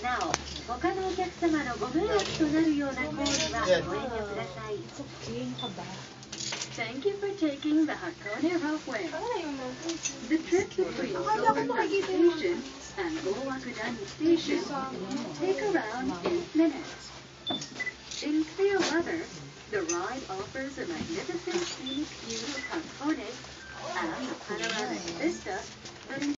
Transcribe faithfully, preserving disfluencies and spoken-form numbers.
なお、他のお客様のご迷惑となるような行為はご遠慮ください。Thank you for taking the Hakone Ropeway. The trip between Soberani Station and Owakudani Station take around eight minutes. In clear weather, the ride offers a magnificent scenic view of Hakone and a panoramic vista that